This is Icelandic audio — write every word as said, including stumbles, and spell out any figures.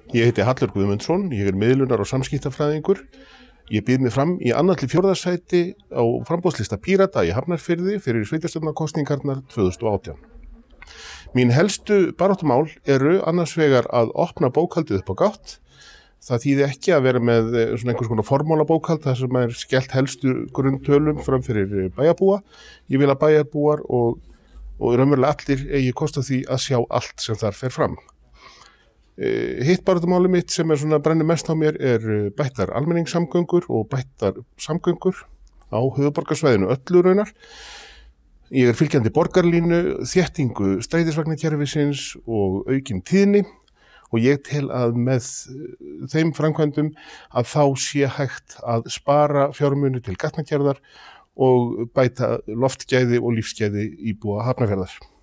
Ég heiti Hallur Guðmundsson, ég er miðlunar- og samskiptafræðingur. Ég býð mig fram í annað til fjórða sæti á framboðslista Pírata í Hafnarfirði fyrir sveitarstjórnarkosningarnar tvö þúsund og átján. Mín helstu baráttumál eru annars vegar að opna bókhaldið upp á gátt. Það þýði ekki að vera með svona einhvers konar formálabókhald þar sem er skellt helstu grunntölum fram fyrir bæjarbúa. Ég vil að bæjarbúar og, og raunverulega allir eigi kost á því að sjá allt sem þar fer fram. Hitt baráttumáli mitt sem er svona brennur mest á mér er bættar almenningssamgöngur og bættar samgöngur á höfuðborgarsvæðinu öllu raunar. Ég er fylgjandi borgarlínu, þéttingu strætisvagnakerfisins og aukin tíðni og ég tel að með þeim framkvæmdum að þá sé hægt að spara fjármuni til gatnagerðar og bæta loftgæði og lífsgæði íbúa Hafnarfjarðar.